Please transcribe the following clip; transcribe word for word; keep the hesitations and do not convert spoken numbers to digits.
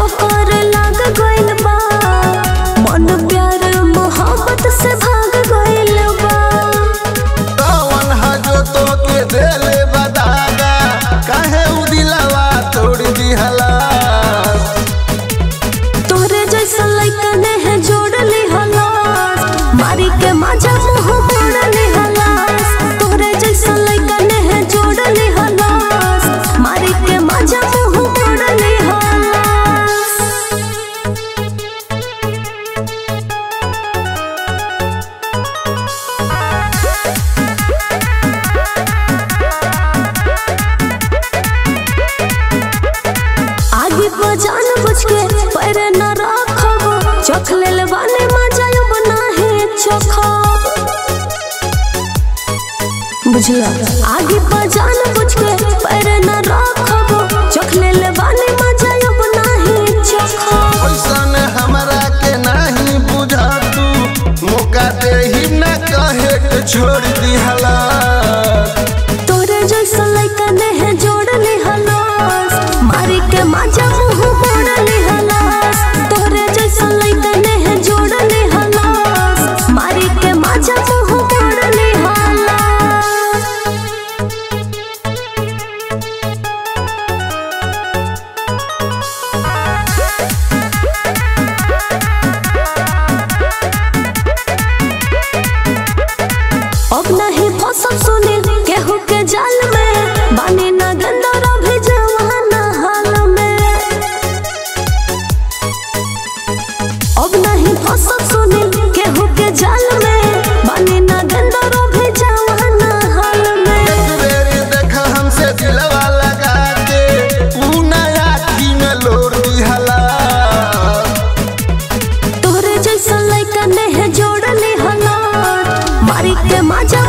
ठोकर लाग गइल बा, मन प्यार मोहब्बत से भाग गइल बा। कौन है जो तो के देले बतागा, काहे उ दिलवा तोड़ दिहला। तोरे जैसा लइका ने है जोड़ ली हलास, मारी के मजा मुंह मोड़ ली हलास। तोरे जैसा लइका ने है जोड़ ली हलास, मारी के मजा मुंह मोड़ ली हलास। आगे बजान बुझ के पैर न रखबो, चख लेल बाने मजा यो बनाहे चखब। बुझिया आगे बजान बुझ के पैर न रखबो, चख लेल बाने मजा यो बनाहे चखब। ऐसन हमरा के नहीं बुझा तू, मौका दे ही न कहे के छोड़ दिहला। तोरे जैसा लइका ने है जोड़ ली हलास, मारी के मजा मुंह मोड़ ली हलास। तोरे जैसा लइका ने है जोड़ ली हलास, मारी के मजा मुंह मोड़ ली हलास। अब नहीं फंसब सुनील केहू के जाल में, बानी ना गंदा रभी जवाना हाल में। अब नहीं फंसब सुनील केहू के जाल में, बानी ना गंदा रभी जवाना हाल में। एक बेर देखा हमसे दिलवा लगा के, उ नया आँखी में लोर दिहला। तोरे जैसा लइका ने है जोड़ ली हलास, मारी के मजा